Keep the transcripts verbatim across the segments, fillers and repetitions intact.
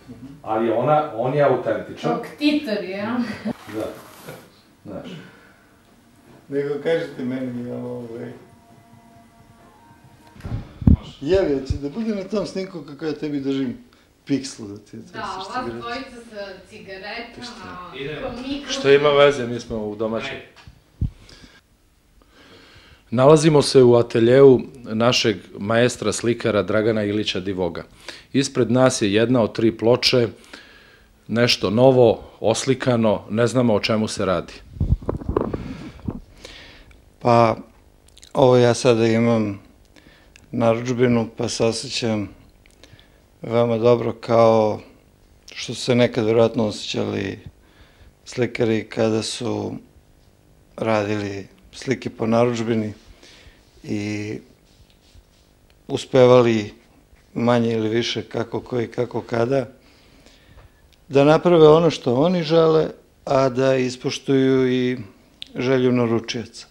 ali on je autentičan. Kao ktitor, ja? Da, znaš. Nego kažete meni, ovaj... Jel, ja ću da bude na tom snimku kako ja tebi držim pikslu da ti je to da, ova dvojica sa cigaretama, mikrofon... Što ima veze, mi smo u domaćem. Nalazimo se u ateljeu našeg maestra slikara Dragana Ilića Divoga. Ispred nas je jedna od tri ploče, nešto novo, oslikano, ne znamo o čemu se radi. Pa, ovo ja sada imam narudžbinu, pa se osjećam veoma dobro kao što su se nekad vjerojatno osjećali slikari kada su radili slike po narudžbini i uspevali manje ili više kako koji kako kada da naprave ono što oni žele, a da ispoštuju i želju naručioca.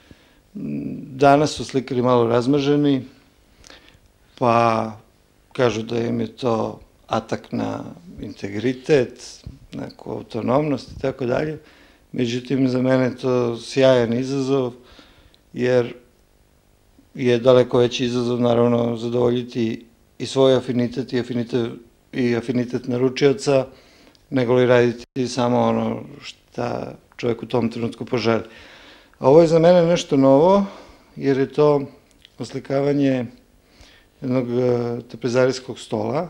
Danas su slikari malo razmaženi, pa kažu da im je to atak na integritet, neku autonomnost i tako dalje. Međutim, za mene je to sjajan izazov, jer je daleko veći izazov, naravno, zadovoljiti i svoj afinitet i afinitet naručioca, nego li raditi samo ono što čovjek u tom trenutku poželi. A ovo je za mene nešto novo, jer je to oslikavanje jednog tapezarijskog stola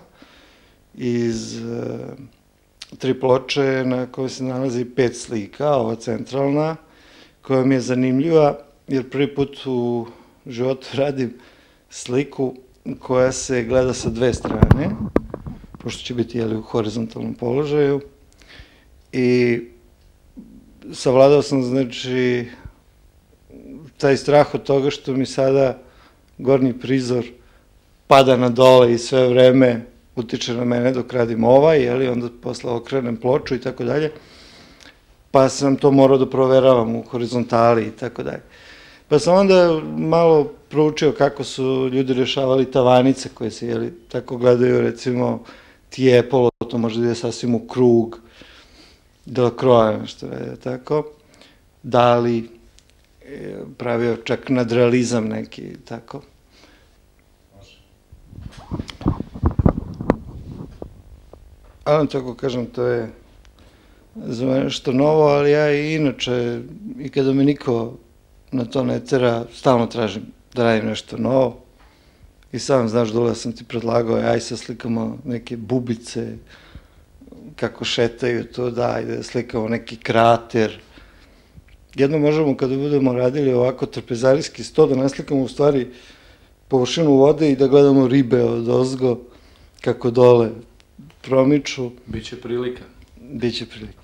iz tri ploče na kojoj se nalazi pet slika, ova centralna, koja mi je zanimljiva, jer prvi put u životu radim sliku koja se gleda sa dve strane, pošto će biti u horizontalnom položaju, i savladao sam, znači, taj strah od toga što mi sada gornji prizor pada na dole i sve vreme utiče na mene dok radim ovaj, onda posle okrenem ploču i tako dalje, pa sam to morao da proveravam u horizontali i tako dalje. Pa sam onda malo proučio kako su ljudi rešavali tavanice koje se tako gledaju, recimo Tiepolo, to može da je sasvim u krug, Delacroix, nešto je tako, Dali, pravio čak nadrealizam neki, tako. Ali tako kažem, to je za mene što novo, ali ja i inače, i kada me niko na to ne tera, stalno tražim da radim nešto novo. I sam, znaš, Dule, sam ti predlagao, aj sad slikamo neke bubice, kako šetaju to, da, ajde da slikamo neki krater. Jedno možemo, kada budemo radili ovako trapezarijski sto, da naslikamo u stvari površinu vode i da gledamo ribe od ozgo, kako dole promiču. Biće prilika. Biće prilika.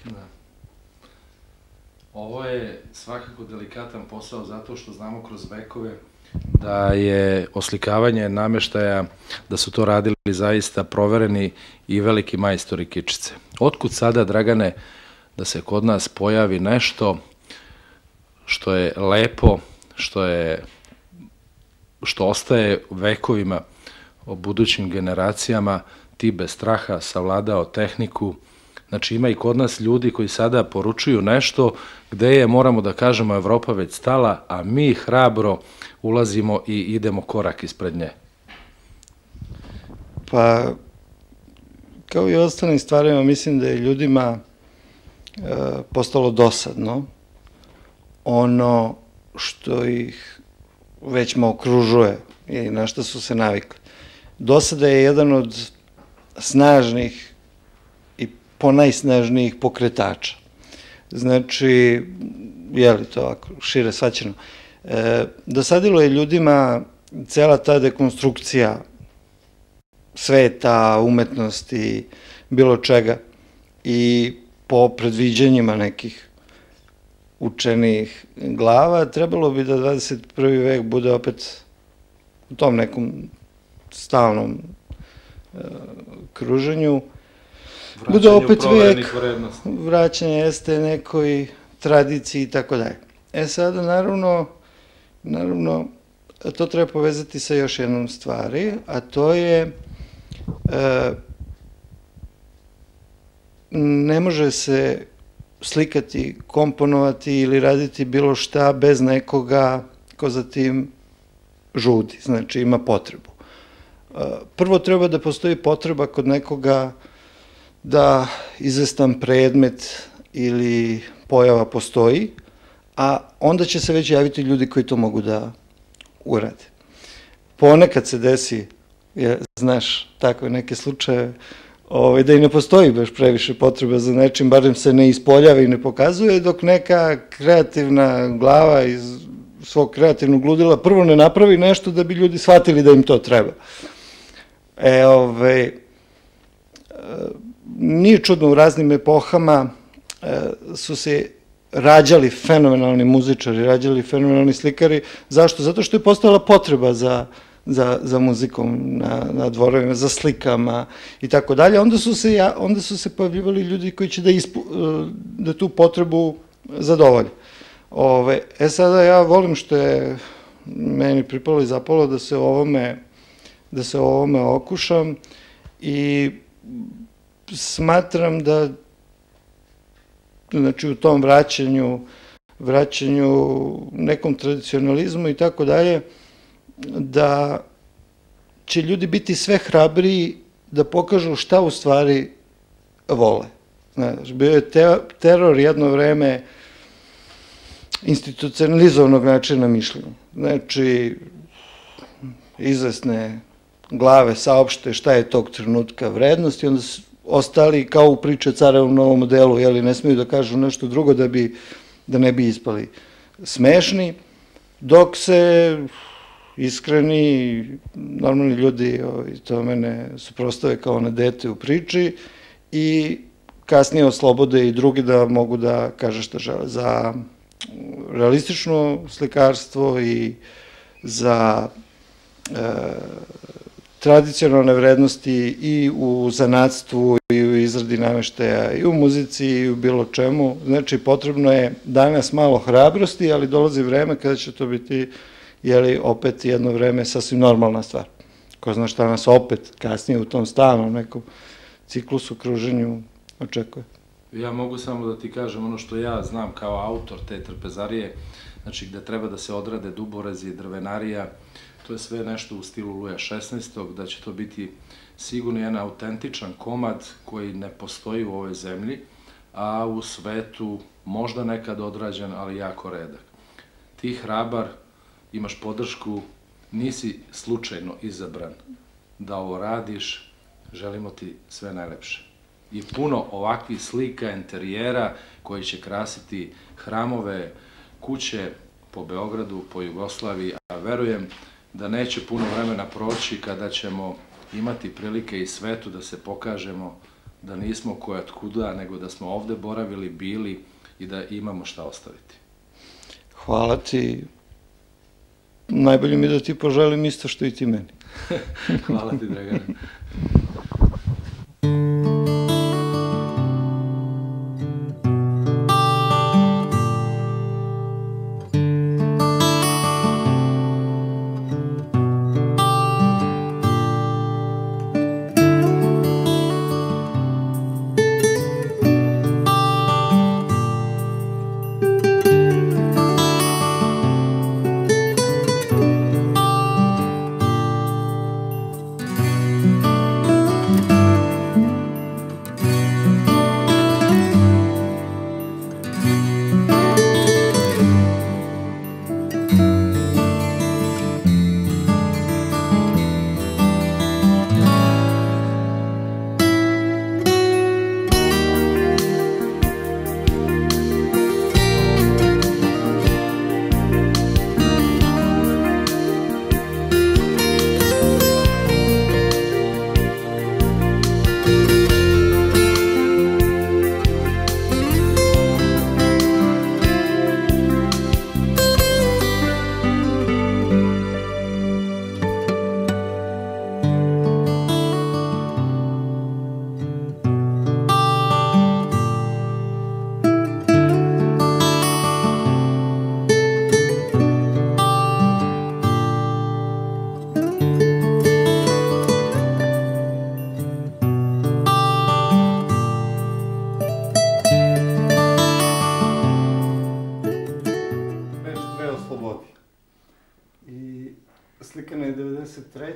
Ovo je svakako delikatan posao zato što znamo kroz vekove da je oslikavanje nameštaja, da su to radili zaista provereni i veliki majstori kičice. Otkud sada, Dragane, da se kod nas pojavi nešto što je lepo, što je, što ostaje vekovima o budućim generacijama, ti bez straha savladao tehniku. Znači, ima i kod nas ljudi koji sada poručuju nešto gde je, moramo da kažemo, Evropa već stala, a mi hrabro ulazimo i idemo korak ispred nje. Pa, kao i ostalim stvarima, mislim da je ljudima postalo dosadno ono što ih već me okružuje i na što su se navikli. Dosada je jedan od snažnih i ponajsnažnijih pokretača. Znači, je li to ovako šire shvaćeno, dosadilo je ljudima cela ta dekonstrukcija sveta, umetnosti, bilo čega, i po predviđanjima nekih učenih glava, trebalo bi da dvadeset prvi vek bude opet u tom nekom stalnom kruženju. Vraćanju proverenih vrednosti. Vraćanje jeste nekoj tradiciji i tako dalje. E sada, naravno, naravno, to treba povezati sa još jednom stvari, a to je ne može se slikati, komponovati ili raditi bilo šta bez nekoga ko za tim žudi, znači ima potrebu. Prvo treba da postoji potreba kod nekoga da izvestan predmet ili pojava postoji, a onda će se već javiti ljudi koji to mogu da urade. Ponekad se desi, znaš, takve neke slučaje, da i ne postoji baš previše potreba za nečim, barem se ne ispoljava i ne pokazuje, dok neka kreativna glava iz svog kreativnog ludila prvo ne napravi nešto da bi ljudi shvatili da im to treba. E, ove, nije čudno, u raznim epohama su se rađali fenomenalni muzičari, rađali fenomenalni slikari. Zašto? Zato što je postojala potreba za za muzikom na dvorovima, za slikama i tako dalje. Onda su se pojavljivali ljudi koji će da tu potrebu zadovolje. E sada ja volim što je meni pripalo i zapalo da se o ovome okušam i smatram da znači u tom vraćanju vraćanju nekom tradicionalizmu i tako dalje, da će ljudi biti sve hrabriji da pokažu šta u stvari vole. Znaš, bio je teror jedno vreme institucionalizovanog načina mišljenja. Znači, izvesne glave saopšte šta je tog trenutka vrednost i onda ostali kao u priče Carevom novom modelu, jeli, ne smiju da kažu nešto drugo da ne bi ispali smešni, dok se iskreni, normalni ljudi to mene suprostave kao na dete u priči i kasnije oslobode i drugi da mogu da kaže šta žele. Za realistično slikarstvo i za tradicionalne vrednosti i u zanatstvu i u izradi nameštaja i u muzici i u bilo čemu. Znači, potrebno je danas malo hrabrosti, ali dolazi vreme kada će to biti jeli opet jedno vreme sasvim normalna stvar. Ko zna šta nas opet kasnije u tom stalnom nekom ciklusu, kruženju očekuje. Ja mogu samo da ti kažem ono što ja znam kao autor te trpezarije, znači gde treba da se odrade duborezi, drvenarija, to je sve nešto u stilu Luja šesnaestog, da će to biti sigurno jedan autentičan komad koji ne postoji u ovoj zemlji, a u svetu možda nekad odrađen, ali jako redak. Ti hrabar, imaš podršku, nisi slučajno izabran da ovo radiš, želimo ti sve najlepše. I puno ovakvih slika, interijera koji će krasiti hramove, kuće po Beogradu, po Jugoslaviji, a verujem da neće puno vremena proći kada ćemo imati prilike i svetu da se pokažemo da nismo koje otkuda, nego da smo ovde boravili, bili i da imamo šta ostaviti. Hvala ti. Najbolje mi da ti poželim isto što i ti meni. Hvala ti, Dragane.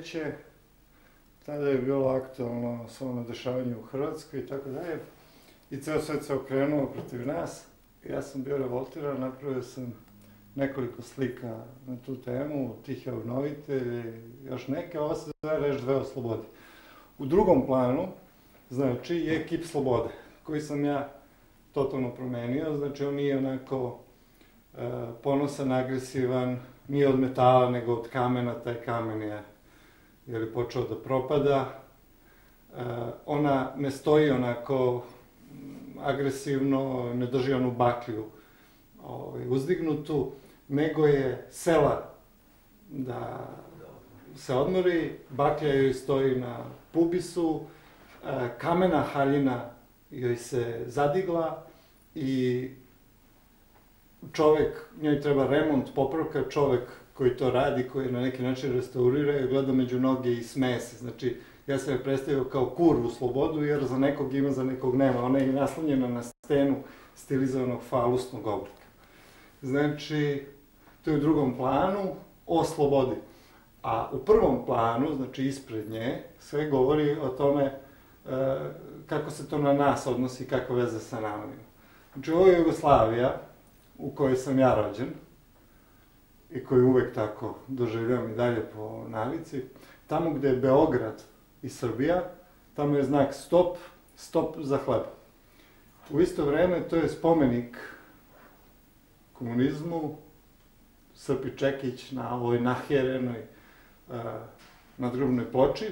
treće tada je bilo aktualno svo ono dešavanje u Hrvatskoj i tako dalje. I ceo svet se okrenuo protiv nas. Ja sam bio revoltiran, napravio sam nekoliko slika na tu temu, Tihe obnovitelje, još neke, ovo se zove Reš dve o slobodi. U drugom planu, znači, je kip slobode, koji sam ja totalno promenio, znači on nije onako e, ponosan, agresivan, nije od metala, nego od kamena, taj kamen je, je počeo da propada. E, ona ne stoji onako agresivno, ne drži onu baklju ovaj, uzdignutu, nego je sela da se odmori, baklja joj stoji na pubisu, e, kamena haljina joj se zadigla i čovek, njoj treba remont, popravka, čovek koji to radi, koji na neki način restaurira i gleda među noge i smeje se. Znači, ja sam je predstavio kao kurvu slobodu, jer za nekog ima, za nekog nema. Ona je naslonjena na stenu stilizovanog falusnog oblika. Znači, to je u drugom planu o slobodi. A u prvom planu, znači ispred nje, sve govori o tome e, kako se to na nas odnosi, kakva veza sa nama ima. Znači, ovo je Jugoslavija u kojoj sam ja rođen i koju uvek tako doživljavam i dalje po navici. Tamo gde je Beograd i Srbija, tamo je znak stop, stop za hleb. U isto vreme to je spomenik komunizmu, Srpi Čekić na ovoj nahjerenoj nadgrobnoj ploči.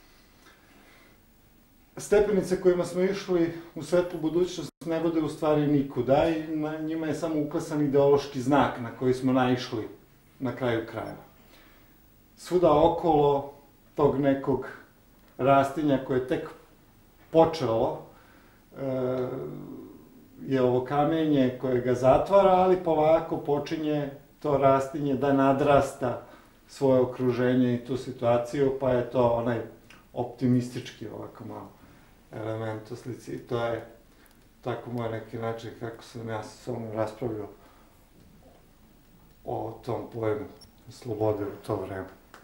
Stepenice kojima smo išli u svetlu budućnost ne vode u stvari nikuda i na njima je samo uklesan ideološki znak na koji smo naišli na kraju krajeva. Svuda okolo tog nekog rastinja koje je tek počelo je ovo kamenje koje ga zatvara, ali polako počinje to rastinje da nadrasta svoje okruženje i tu situaciju, pa je to onaj optimistički ovako malo element u slici. I to je tako moj neki način kako sam ja sa sobom raspravljao o tom pojemu slobode u to vreme.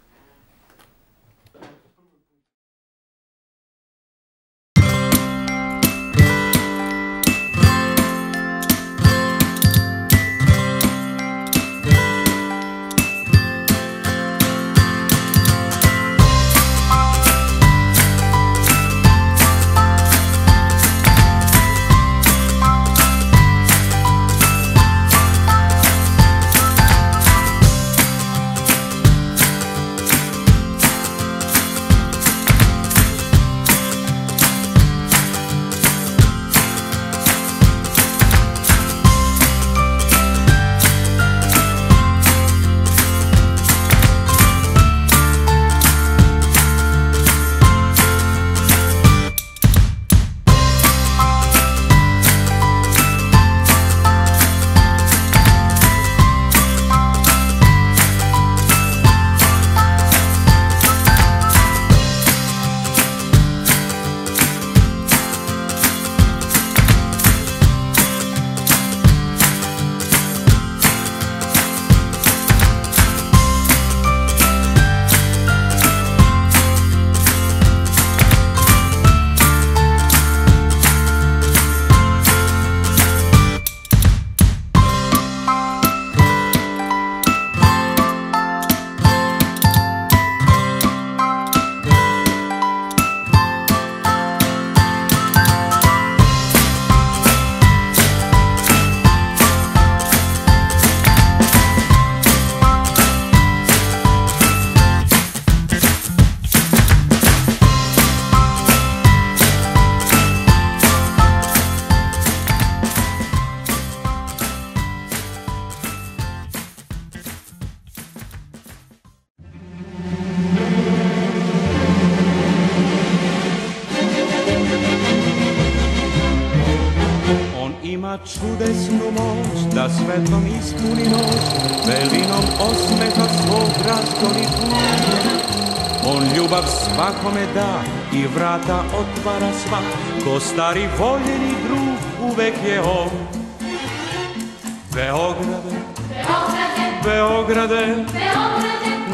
Čudesnu moć da svetom ispuni noć, velinom osmeha svog razgoni put. On ljubav svakome da i vrata otvara sva, ko stari voljeni drug uvek je on. Beograde, Beograde, Beograde,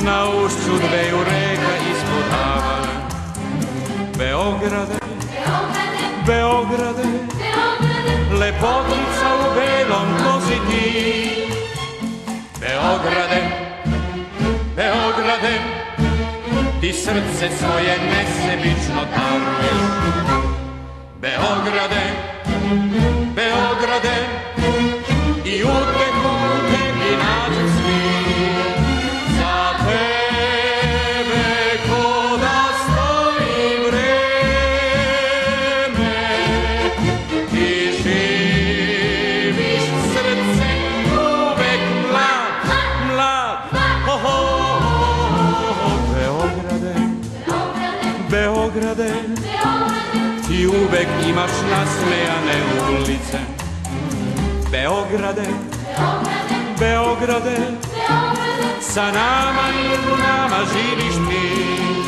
na ušću dveju reka ispod Havana. Beograde, Beograde, lepotica u belom kosi ti. Beograde, Beograde, ti srce svoje nesebično daruješ. Beograde, Beograde, i uteku u tebi nađu svi. Za tebe ko da stoji vreme, ti živiš srce uvek mlad, mlad. Ho, ho, ho. Beograde, Beograde, ti uvek imaš nasmejane ulice. Beograde, Beograde, sa nama i u nama živiš ti.